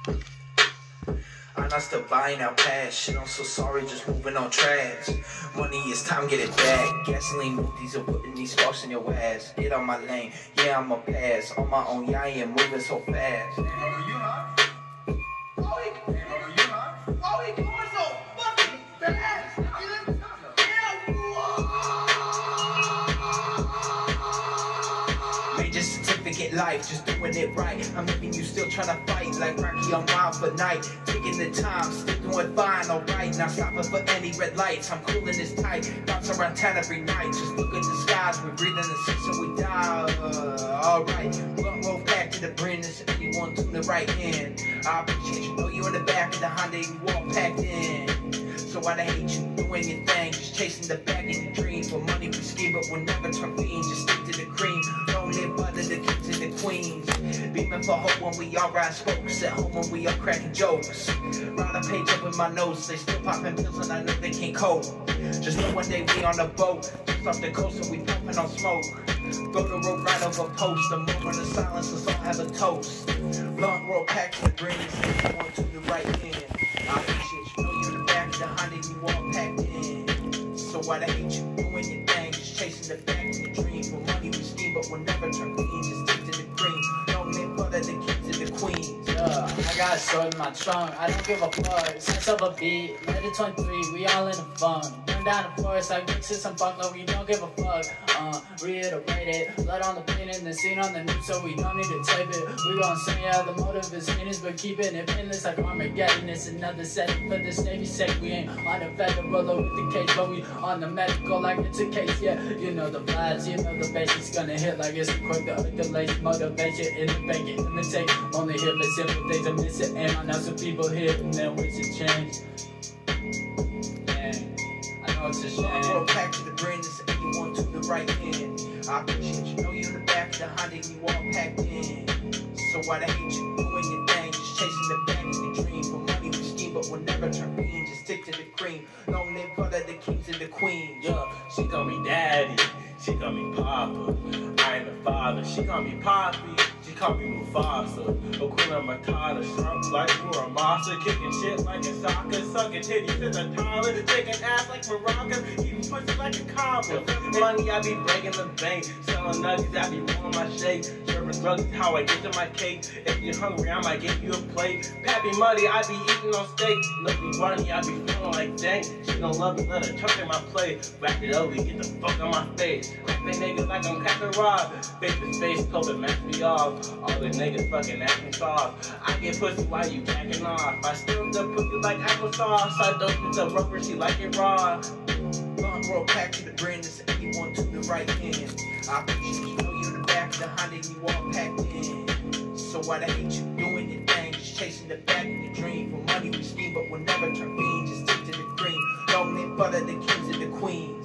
I'm not still buying out past shit. I'm so sorry, just moving on trash. Money is time, get it back. Gasoline movies are putting these sparks in your ass. Get on my lane, yeah, I'ma pass. On my own, yeah, I ain't moving so fast. Hey, bro, you hot? Oh, hey, bro, you hot? Oh, he going so fucking fast. Major certificate life, just doing it right. I'm leaving you still trying to fight like Rocky on Wild for Night. Taking the time, still doing fine, alright. Not stopping for any red lights. I'm cooling this tight. Bounce around town every night. Just look at the skies. We breathe in the six and we die. Alright, blunt roll back to the brain. This anyone to the right hand. I appreciate you. Know you in the back of the Honda. You all packed in. So why they hate you doing your thing? Just chasing the bag in your dreams. For money we scheme, but we'll never turn fiends. Just stick to the cream. Don't live under the kings and the queens. Beaming for hope when we all ride spokes. At home when we all cracking jokes. Write a page up in my nose. They still popping pills and I know they can't cope. Just know one day we on a boat. Just off the coast and we pumping on smoke. Go the road right over post. The moment of silence, let's all have a toast. Blunt roll packed to the greens. One to the right hand. I appreciate you. Know you in the back of the Honda. You all packed in. So why they hate you doing your thing? Just chasing the bag in the dream. For money we scheme, but we'll never turn clean. Just stick to the cream. Don't live for the kings and the queens. I got a sword in my trunk, I don't give a fuck. Sense of a beat, let it 23, we all in the fun. Burn down the forest like mix to some funk, like we don't give a fuck. Reiterate it, blood on the paint and the scene on the news, so we don't need to tape it. We gon' say yeah, the motive is heinous, but keeping it painless like Armageddon. It's another setting for this Navy sake. We ain't on the federal or with the case, but we on the medical like it's a case, yeah. You know the vibes, you know the bass is gonna hit like it's a quick to delays. Motivation in the bank, imitate. Only here for simple things, I miss it. And I know some people here and then wish it changed. Dang, I know it's a shame. Roll back to the brain, this anyone to the right hand. I appreciate you. Know you in the back of the Honda, you all packed in. So why they hate you doing your thing? Just chasing the bag in the dream. For money we scheme, but we'll never turn fiends. Just stick to the cream. Don't live for the kings and the queens. Yeah, she call me daddy, she call me papa. I ain't the father, she call me poppy. She call me Mufasa, Hakuna Matata, sharp like we're a monster, kicking shit like a soccer, sucking titties as a toddler, taking ass like maracas, eating pussy like a cobbler. Money, I be breaking the bank, selling nuggets, I be rolling my shake, serving drugs is how I get to my cake. If you're hungry, I might give you a plate. Pappy money, I be eating on steak. Look me running, I be feeling like dang. She don't love me, let her tuck in my plate. Wrap it ugly, get the fuck on my face. Crack the niggas like I'm Captain Rob. Face to face, COVID, match me off. All the niggas fucking acting soft. I get pussy while you backing off. I stir the pussy like applesauce. I don't use the rubber, she like it raw. Blunt roll packed to the brain, this anyone to the right hand. I appreciate you. Know you in the back of the Honda, you all packed in. So why they hate you doing your thing? Just chasing the bag in the dream. For money we scheme, but we'll never turn fiends. Just stick to the cream. Don't live for the kings and the queens.